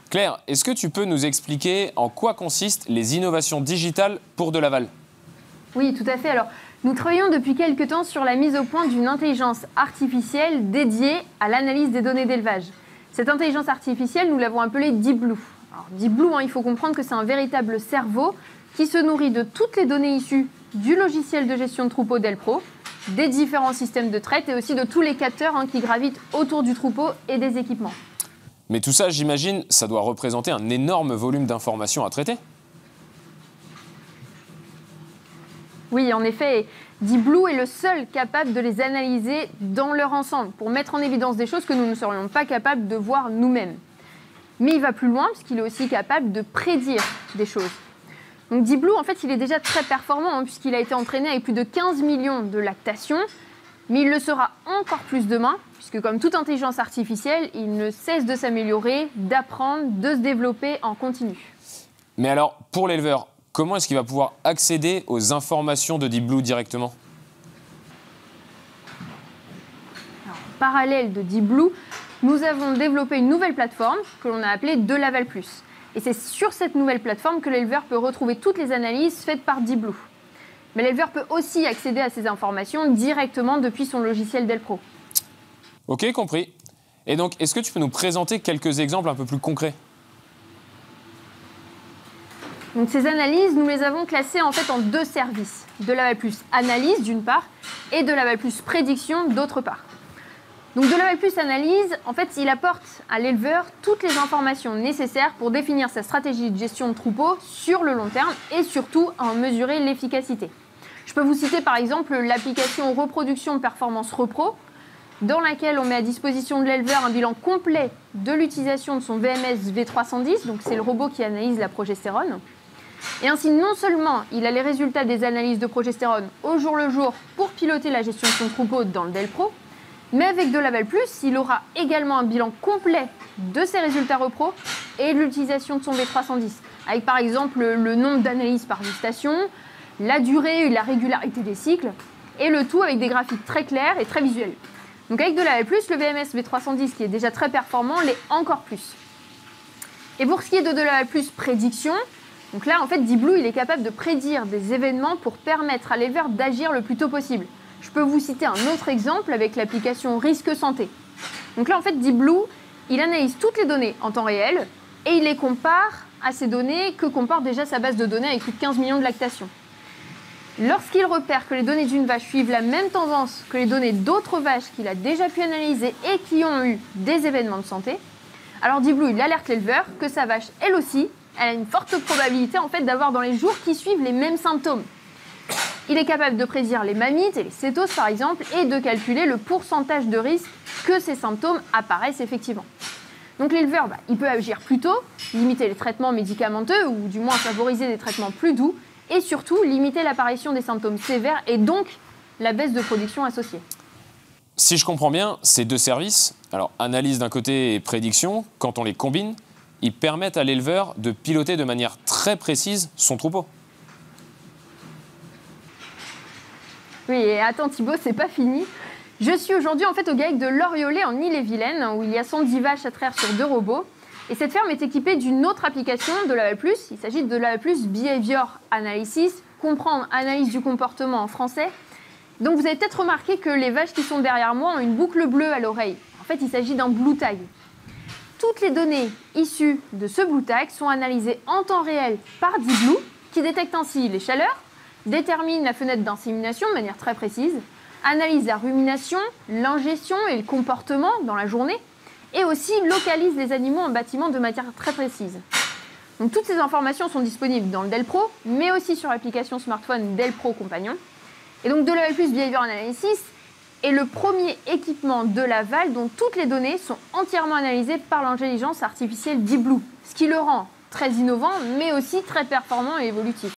Claire, est-ce que tu peux nous expliquer en quoi consistent les innovations digitales pour de l'aval? Oui, tout à fait. Alors, nous travaillons depuis quelques temps sur la mise au point d'une intelligence artificielle dédiée à l'analyse des données d'élevage. Cette intelligence artificielle, nous l'avons appelée Deep Blue. Alors, Deep Blue, il faut comprendre que c'est un véritable cerveau qui se nourrit de toutes les données issues du logiciel de gestion de troupeau Delpro, des différents systèmes de traite et aussi de tous les capteurs qui gravitent autour du troupeau et des équipements. Mais tout ça, j'imagine, ça doit représenter un énorme volume d'informations à traiter. Oui, en effet, Deep Blue est le seul capable de les analyser dans leur ensemble pour mettre en évidence des choses que nous ne serions pas capables de voir nous-mêmes. Mais il va plus loin puisqu'il est aussi capable de prédire des choses. Donc Deep Blue, en fait, il est déjà très performant puisqu'il a été entraîné avec plus de 15 millions de lactations, mais il le sera encore plus demain puisque comme toute intelligence artificielle, il ne cesse de s'améliorer, d'apprendre, de se développer en continu. Mais alors, pour l'éleveur, comment est-ce qu'il va pouvoir accéder aux informations de Deep Blue directement? Alors, en parallèle de Deep Blue, nous avons développé une nouvelle plateforme que l'on a appelée DeLaval+. Et c'est sur cette nouvelle plateforme que l'éleveur peut retrouver toutes les analyses faites par Deep Blue. Mais l'éleveur peut aussi accéder à ces informations directement depuis son logiciel Delpro. Ok, compris. Et donc, est-ce que tu peux nous présenter quelques exemples un peu plus concrets? Donc ces analyses, nous les avons classées en fait en deux services. DeLaval+ analyse d'une part et DeLaval+ prédiction d'autre part. Donc DeLaval+ analyse, en fait, il apporte à l'éleveur toutes les informations nécessaires pour définir sa stratégie de gestion de troupeau sur le long terme et surtout en mesurer l'efficacité. Je peux vous citer par exemple l'application Reproduction Performance Repro, dans laquelle on met à disposition de l'éleveur un bilan complet de l'utilisation de son VMS V310, donc c'est le robot qui analyse la progestérone. Et ainsi, non seulement il a les résultats des analyses de progestérone au jour le jour pour piloter la gestion de son troupeau dans le Delpro, mais avec DeLaval+, il aura également un bilan complet de ses résultats repro et de l'utilisation de son V310, avec par exemple le nombre d'analyses par gestation, la durée et la régularité des cycles, et le tout avec des graphiques très clairs et très visuels. Donc avec DeLaval+, le VMS V310 qui est déjà très performant l'est encore plus. Et pour ce qui est de DeLaval+ prédiction, donc là en fait Deep Blue il est capable de prédire des événements pour permettre à l'éleveur d'agir le plus tôt possible. Je peux vous citer un autre exemple avec l'application Risque Santé. Donc là en fait Deep Blue il analyse toutes les données en temps réel et il les compare à ces données que comporte déjà sa base de données avec plus de 15 millions de lactations. Lorsqu'il repère que les données d'une vache suivent la même tendance que les données d'autres vaches qu'il a déjà pu analyser et qui ont eu des événements de santé, alors Deep Blue il alerte l'éleveur que sa vache, elle aussi, elle a une forte probabilité en fait d'avoir dans les jours qui suivent les mêmes symptômes. Il est capable de prédire les mammites et les cétoses par exemple et de calculer le pourcentage de risque que ces symptômes apparaissent effectivement. Donc l'éleveur, il peut agir plus tôt, limiter les traitements médicamenteux ou du moins favoriser des traitements plus doux et surtout limiter l'apparition des symptômes sévères et donc la baisse de production associée. Si je comprends bien, ces deux services, alors analyse d'un côté et prédiction, quand on les combine, ils permettent à l'éleveur de piloter de manière très précise son troupeau. Oui, et attends Thibaut, c'est pas fini. Je suis aujourd'hui en fait au GAEC de Loriolay en Ille-et-Vilaine où il y a 110 vaches à traire sur 2 robots. Et cette ferme est équipée d'une autre application de DeLaval+. Il s'agit de DeLaval+ Behavior Analysis, comprendre analyse du comportement en français. Donc vous avez peut-être remarqué que les vaches qui sont derrière moi ont une boucle bleue à l'oreille. En fait, il s'agit d'un blue tag. Toutes les données issues de ce blue tag sont analysées en temps réel par Deep Blue, qui détecte ainsi les chaleurs, détermine la fenêtre d'insémination de manière très précise, analyse la rumination, l'ingestion et le comportement dans la journée, et aussi localise les animaux en bâtiment de manière très précise. Donc toutes ces informations sont disponibles dans le Delpro, mais aussi sur l'application smartphone Delpro Compagnon. Et donc DeLaval+ Behavior Analysis est le premier équipement de l'aval dont toutes les données sont entièrement analysées par l'intelligence artificielle Deep Blue, ce qui le rend très innovant, mais aussi très performant et évolutif.